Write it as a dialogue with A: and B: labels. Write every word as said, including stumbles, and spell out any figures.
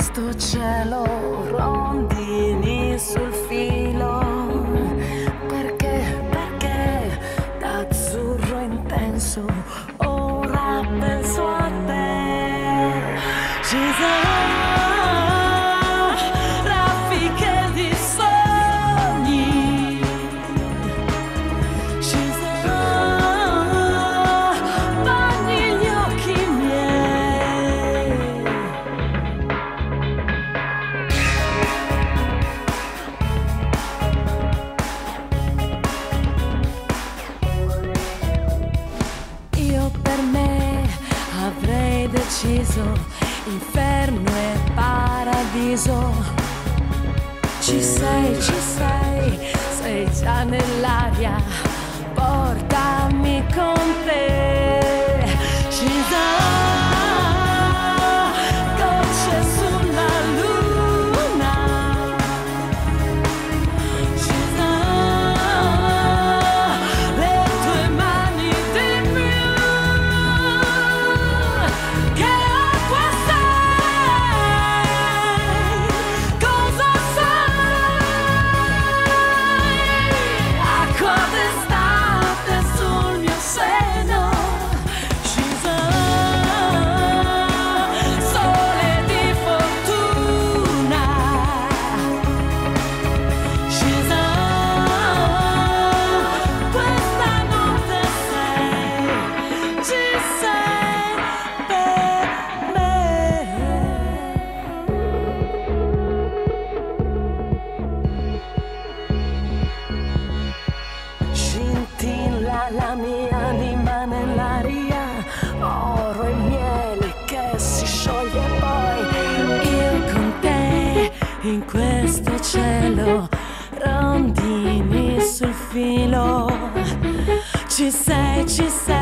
A: questo cielo, rondini sul filo. Perché, perché d'azzurro intenso ora penso a te. Ci sono raffiche di sogni, ci sono bagni gli occhi miei. Io per me avrei deciso inferno e paradiso. Ci sei, ci sei, sei già nell'aria, portami con te. Ci sono gocce sulla luna, ci sono le tue mani di più. Che acqua sei? Cosa sei? Acqua d'estate sul mio seno. Ci sono sole di fortuna. Ci sono questa notte sei, ci sei per me. Scintilla la mia anima nell'aria, oro e miele che si scioglie poi. Io con te in questo cielo, rondini sul filo. Ci sei, ci sei.